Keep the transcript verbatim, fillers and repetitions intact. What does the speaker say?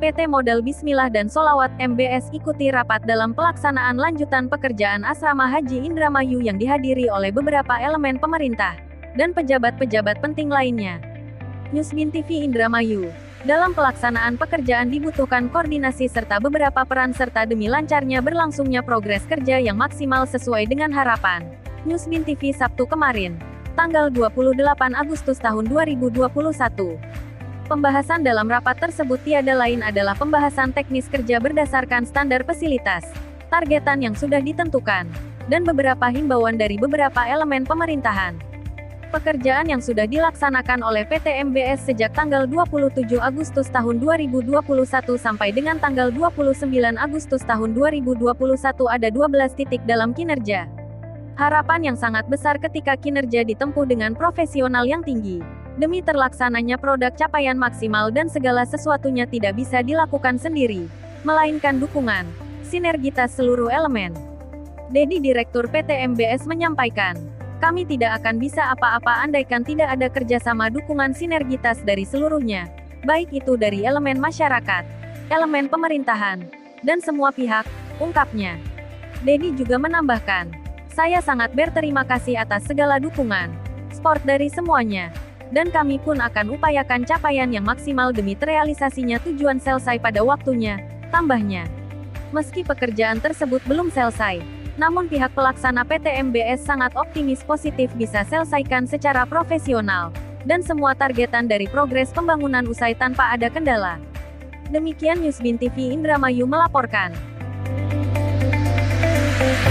P T Modal Bismillah dan Sholawat M B S ikuti rapat dalam pelaksanaan lanjutan pekerjaan Asrama Haji Indramayu yang dihadiri oleh beberapa elemen pemerintah dan pejabat-pejabat penting lainnya. Newsbin T V Indramayu. Dalam pelaksanaan pekerjaan dibutuhkan koordinasi serta beberapa peran serta demi lancarnya berlangsungnya progres kerja yang maksimal sesuai dengan harapan. Newsbin T V Sabtu kemarin, tanggal dua puluh delapan Agustus tahun dua ribu dua puluh satu. Pembahasan dalam rapat tersebut tiada lain adalah pembahasan teknis kerja berdasarkan standar fasilitas, targetan yang sudah ditentukan, dan beberapa himbauan dari beberapa elemen pemerintahan. Pekerjaan yang sudah dilaksanakan oleh P T M B S sejak tanggal dua puluh tujuh Agustus tahun dua ribu dua puluh satu sampai dengan tanggal dua puluh sembilan Agustus tahun dua ribu dua puluh satu ada dua belas titik dalam kinerja. Harapan yang sangat besar ketika kinerja ditempuh dengan profesional yang tinggi. Demi terlaksananya produk capaian maksimal dan segala sesuatunya tidak bisa dilakukan sendiri, melainkan dukungan, sinergitas seluruh elemen. Dedi Direktur P T M B S menyampaikan, kami tidak akan bisa apa-apa andaikan tidak ada kerjasama dukungan sinergitas dari seluruhnya, baik itu dari elemen masyarakat, elemen pemerintahan, dan semua pihak, ungkapnya. Dedi juga menambahkan, saya sangat berterima kasih atas segala dukungan, support dari semuanya, dan kami pun akan upayakan capaian yang maksimal demi terrealisasinya tujuan selesai pada waktunya, tambahnya. Meski pekerjaan tersebut belum selesai, namun pihak pelaksana P T M B S sangat optimis positif bisa selesaikan secara profesional, dan semua targetan dari progres pembangunan usai tanpa ada kendala. Demikian Newsbin T V Indramayu melaporkan.